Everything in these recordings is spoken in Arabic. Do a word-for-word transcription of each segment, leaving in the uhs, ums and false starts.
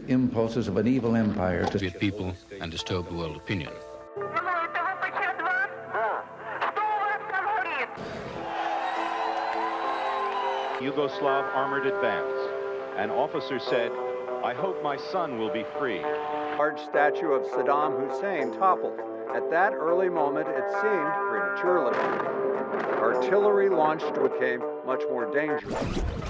impulses of an evil empire to Soviet people and disturb the world opinion. Yugoslav armored advance. An officer said, "I hope my son will be free." Large statue of Saddam Hussein toppled. At that early moment, it seemed prematurely. Artillery launched became much more dangerous.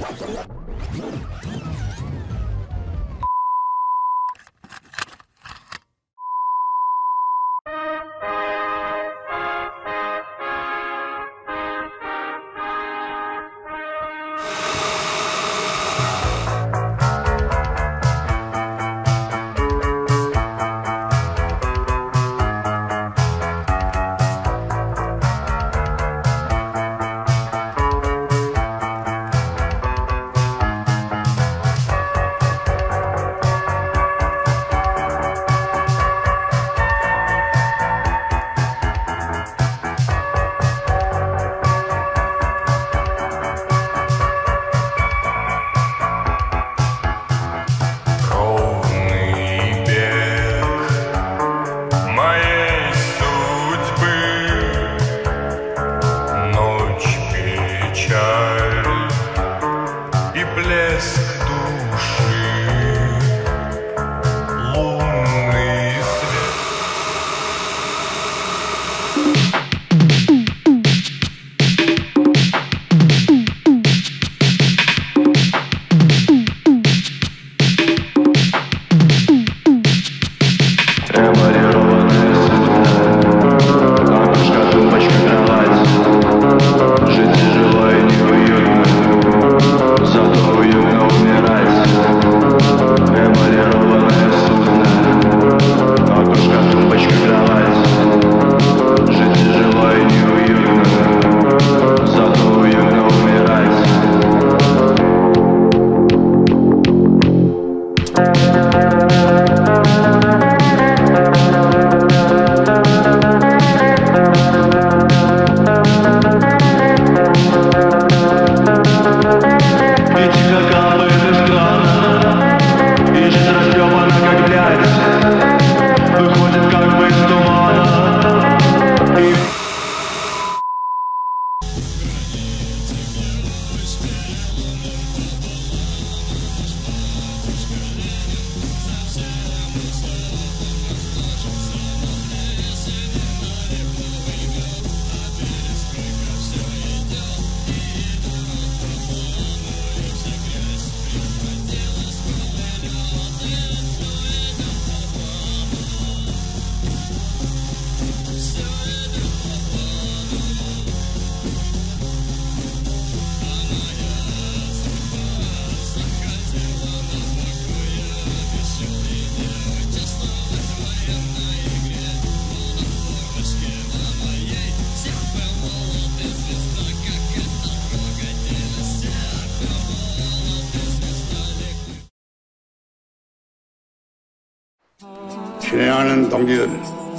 친애하는 동지들,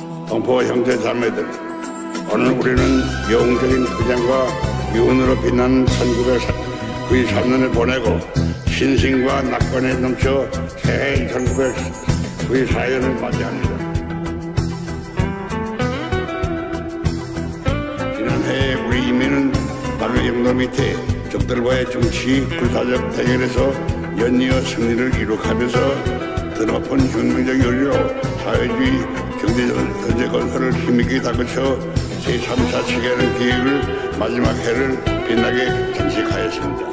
동포 형제 자매들, 오늘 우리는 영웅적인 투쟁과 유언으로 빛나는 천구백구십삼 년을 보내고 신심과 낙관에 넘쳐 새해인 천구백구십사 년을 맞이합니다. 지난해에 우리 인민은 바로 영도 밑에 적들과의 정치, 군사적 대결에서 연이어 승리를 이룩하면서 더 높은 혁명적 요리로 사회주의 경제적 경제 건설을 힘있게 다그쳐 제삼 차 체계화의 계획을 마지막 해를 빛나게 장식하였습니다.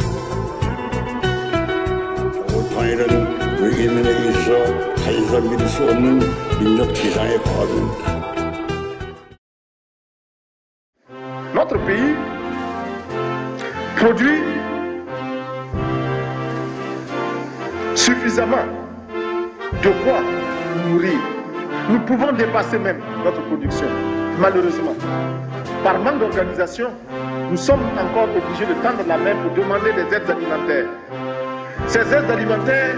조국 통일은 우리 인민에게 있어 가진서 믿을 수 없는 민족 지상의 과업입니다. Notre pays produit suffisamment de quoi nourrir. Nous pouvons dépasser même notre production. Malheureusement, par manque d'organisation, nous sommes encore obligés de tendre la main pour demander des aides alimentaires. Ces aides alimentaires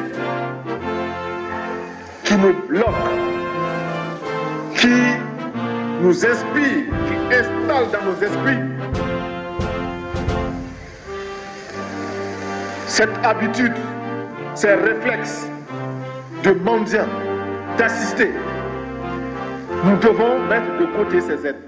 qui nous bloquent, qui nous inspirent, qui installent dans nos esprits cette habitude, ces réflexes de mendiants, d'assistés. Nous devons mettre de côté ces aides.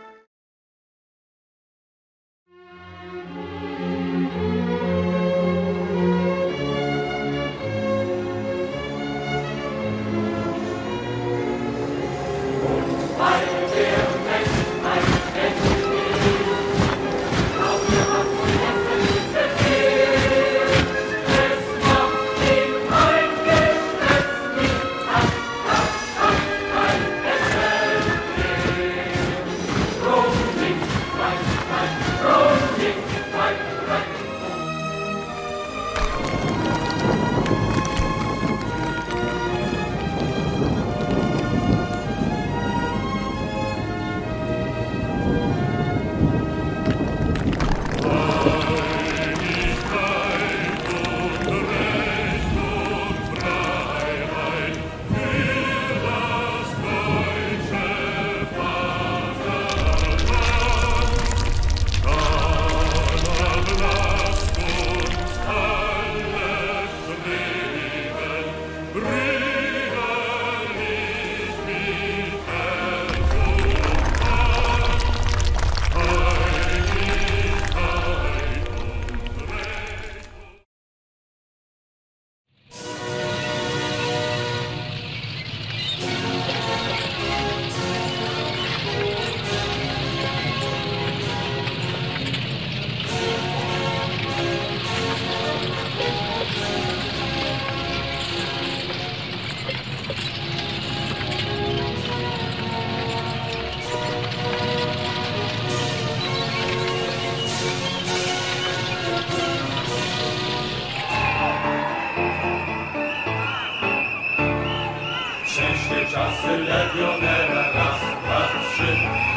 Czasy legionera, raz, dwa, trzy.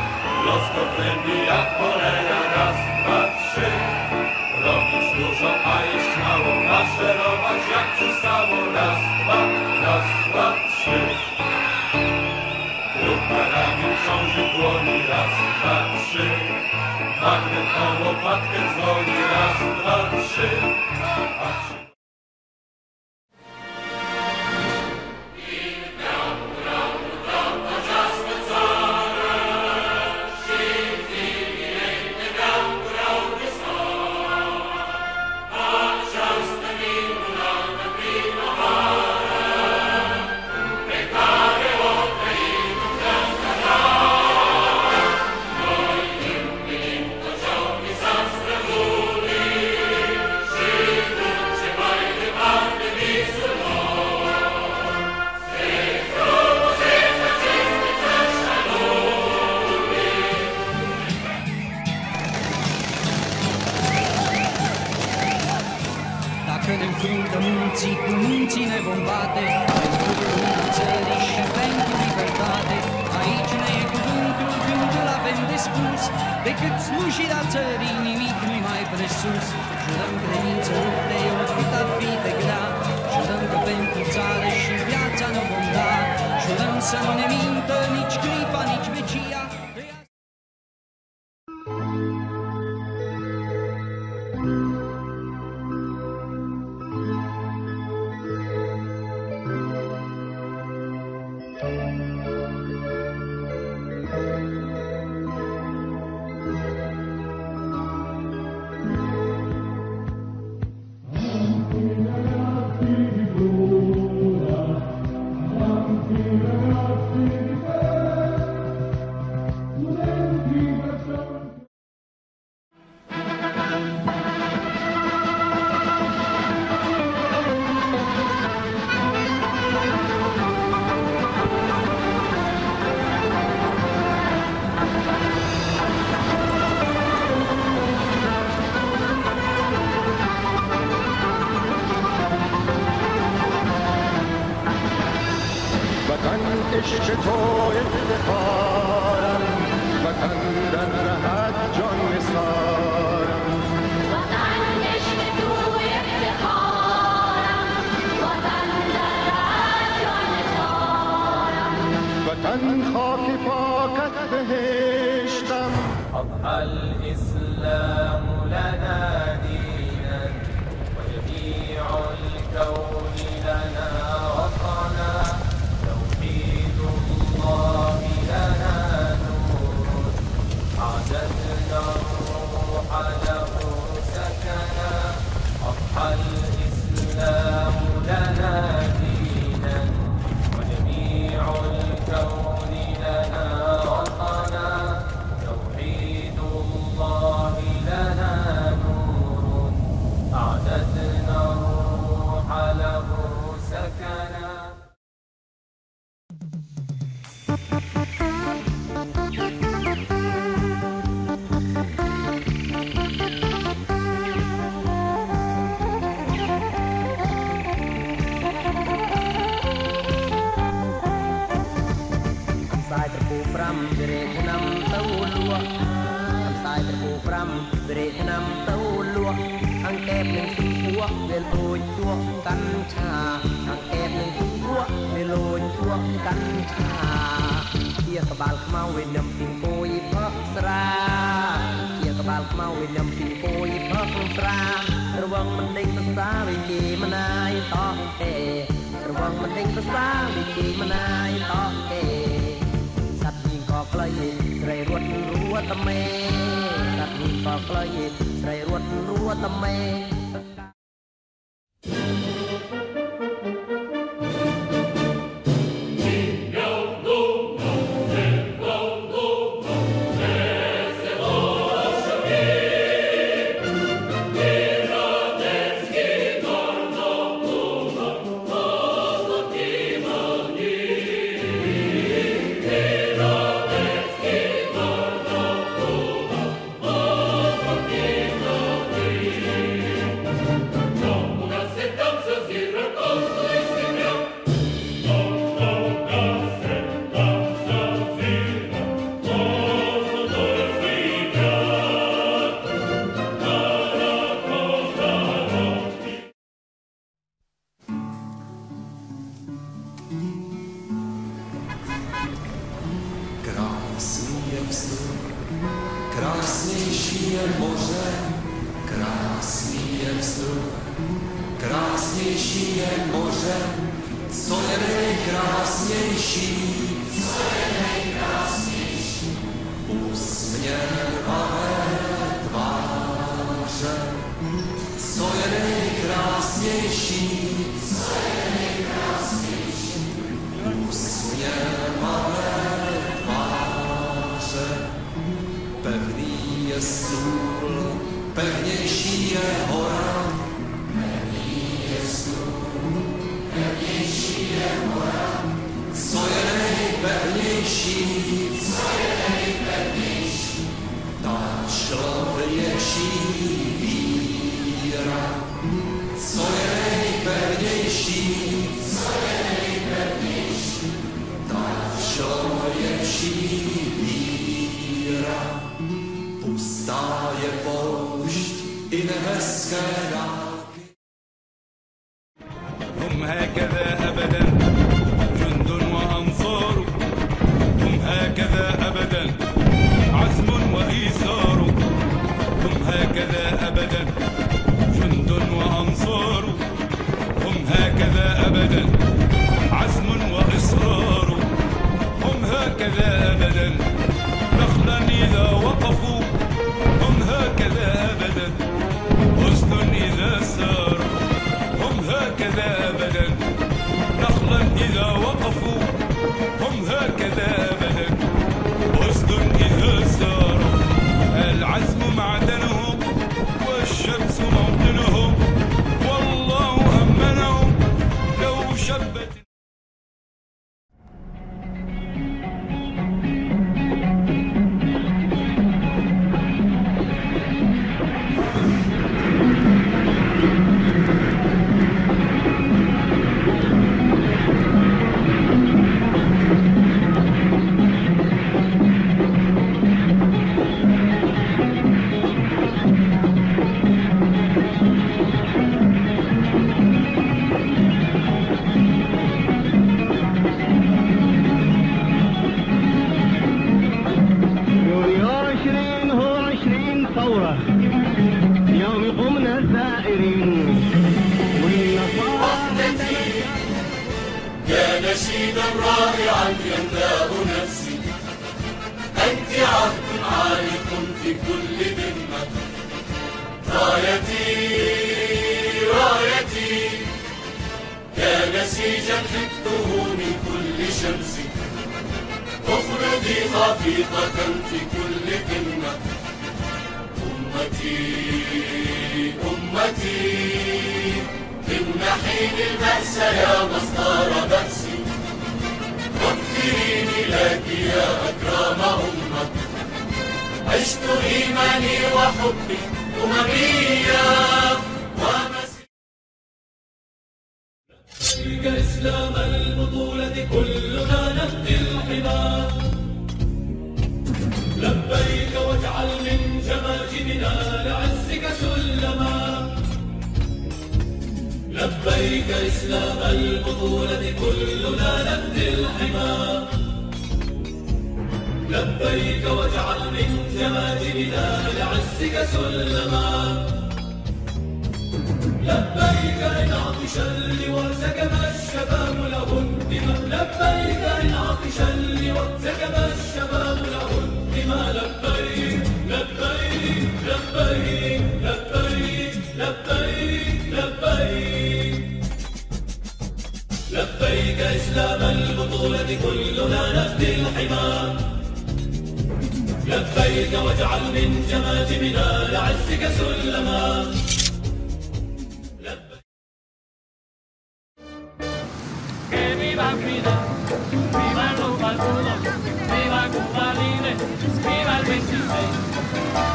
Los pokrętny jak cholera, raz, dwa, trzy. Robić dużo, a jeść mało, maszerować jak przystało, raz, dwa, raz, dwa, trzy. Grupa ramion ciąży w dłoni, raz, dwa, trzy. Magnet o łopatkę dzwoni, raz, dwa, trzy. A trzy. Dacă ne înfruntă munții cu munțile vom bate, pentru lumea țării și pentru libertate. Aici ne e cuvântul când îl avem de spus, decât slujirea țării nimic nu-i mai presus. Jurăm credință lupte, oricât ar fi de grea, jurăm că pentru țară și viața ne vom da, jurăm să nu ne mintă nici clipa, nici vecia. عشق تو افتخارم وطن در رهت جان نثارم وطن عشق تو افتخارم وطن در رهت جان نثارم وطن خاک پاکت بهشتم أضحى الإسلام لنا دينا وجميع الكون لنا وطنا سكنا. Sai terpupram dari enam tahun luak, sai terpupram dari enam tahun luak. Angkep neng tuak beloj tuak kancah, angkep neng tuak beloj tuak kancah. Dia kebal kemau enam pingkoi paksra, dia kebal kemau enam pingkoi paksra. Terbang mending besar biji menai tok eh, terbang mending besar biji menai tok eh. ក្លៃស្រីរត់រួតមេកាត់នេះក៏ក្លៃស្រីរត់រួតមេ Krásnější je moře, krásný je vzduch. Krásnější je moře, co je nejkrásnější, co je nejkrásnější. Usměvavé tváře, co je nejkrásnější, co je nejkrásnější. Usměvavé tváře, pevný je stůl, pevnější je hora. Pevný je stůl, pevnější je hora. Co je nejpevnější, co je nejpevnější? Ta člověčí víra. Co je nejpevnější, co je nejpevnější? Ta člověčí víra. Pustá je poušť i nehezké dálky. هم هكذا أبدا جند وأنصار، هم هكذا أبدا عزم وإيثار، هم هكذا أبدا جند وأنصار، هم هكذا أبدا عزم وإصرار، هم هكذا أبدا نخلا إذا وقفوا، هم هكذا أبدا حسن إذا سار، هم هكذا أبدا نخلا إذا وقفوا، هم هكذا أبدا حسن إذا سار. العزم معدنهم والشمس موطنهم، والله أمنهم لو شبت. نشيدا رائعا يملأ نفسي، أنت عهد عالق في كل ذمة. رايتي رايتي يا نسيجا حفظه من كل شمس، اخرجي خفيقة في كل قمة. أمتي أمتي امنحي نسيني المأسى يا مسطر بأسي وفريني لك يا أكرم أمك عشت إيماني وحبي أمميا ومسيك إسلام البطولة كلنا نهدي الحمى لبيك واجعل من جماجمنا لعزك سلما لبيك إسلام البطولة كلنا نهدي الحمى لبيك واجعل من جماجمنا لعزك سلما لبيك إن عطش اللواء سكب الشباب له انتما لبيك إن عطش اللواء سكب الشباب له انتما لبيك لبيك لبيك لبيك لبيك لبيك لبيك إسلام البطولة كلنا نفدي الحمى لبيك واجعل من جماجمنا لعزك سلما Viva Fidel, viva los balcones, viva Cuba Libre, viva el veintiséis.